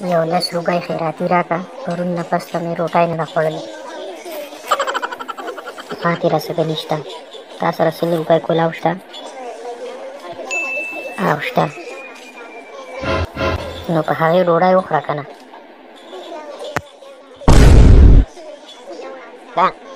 یو 10 روپۍ خیراتي راکړه، پرون نه پس ته مې روټۍ نه ده خوړلې، پاتې راسره نشته. تا سره 100 روپۍ کولاو شته؟ او شته، نو په هغې ډوډۍ وخوره که نه.